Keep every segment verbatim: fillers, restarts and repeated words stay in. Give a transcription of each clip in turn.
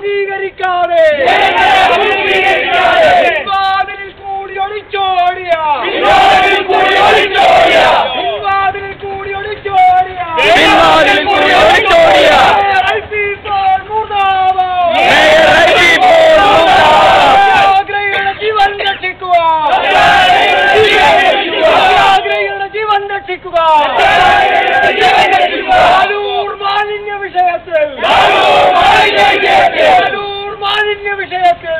അഭിമുഖീകരിക്കാതെ പിൻവാതിലിൽ കൂടി ഒളിച്ചോടിയ പിൻവാതിലിൽ കൂടി ഒളിച്ചോടിയ സത്യാഗ്രഹിയുടെ ജീവൻ രക്ഷിക്കുക സത്യാഗ്രഹിയുടെ ജീവൻ രക്ഷിക്കുക ആലൂർ മാലിന്യ വിഷയത്തിൽ ആലൂർ മാലിന്യ വിഷയത്തിൽ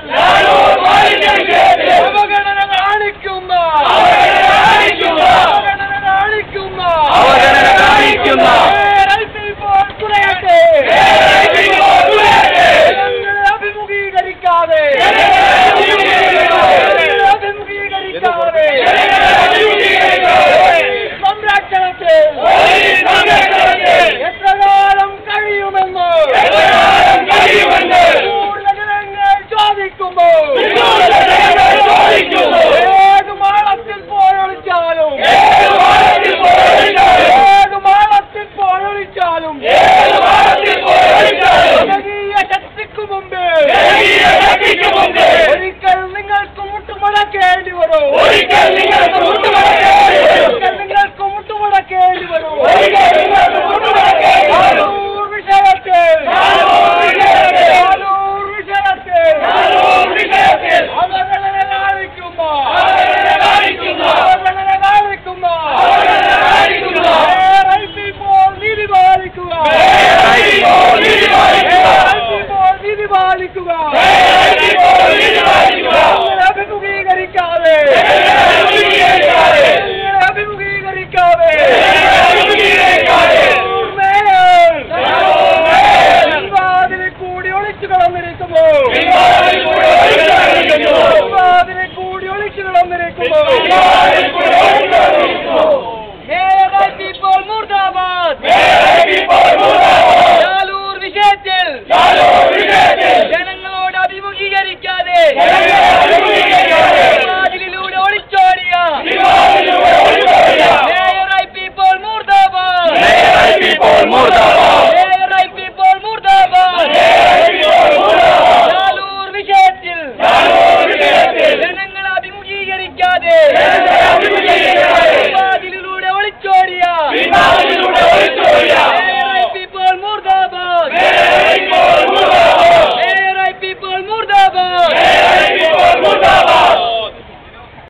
അവഗണന കാണിക്കുന്ന അവഗണന കാണിക്കുന്ന കുറയട്ടെ അഭിമുഖീകരിക്കാതെ അഭിമുഖീകരിക്കാതെ സംരക്ഷണത്തിൽ എത്ര കാലം കഴിയുമെന്ന് കൂടുതൽ ജനങ്ങൾ ചോദിക്കുമ്പോൾ ഏത് മാളത്തിൽ പോയൊളിച്ചാലും ഏത് മാളത്തിൽ പോയൊളിച്ചാലും ജനകീയ ശക്തിക്കു മുമ്പ് ഒരിക്കൽ നിങ്ങൾക്ക് മുട്ടുമടക്കേണ്ടി വരും ഒരിക്കൽ നിങ്ങൾക്ക് മുട്ടുമടക്കേണ്ടി വരും ആലൂർ വിഷയത്തിൽ ആലൂർ വിഷയത്തിൽ അവഗണന കാണിക്കുന്ന അവഗണന കാണിക്കുന്ന ഇപ്പോൾ നീതി പാലിക്കുക നീതി പാലിക്കുക അഭിമുഖീകരിക്കാതെ അഭിമുഖീകരിക്കാതെ പിൻവാതിലിൽ കൂടി ഒളിച്ചു കളന്നിരിക്കുമ്പോൾ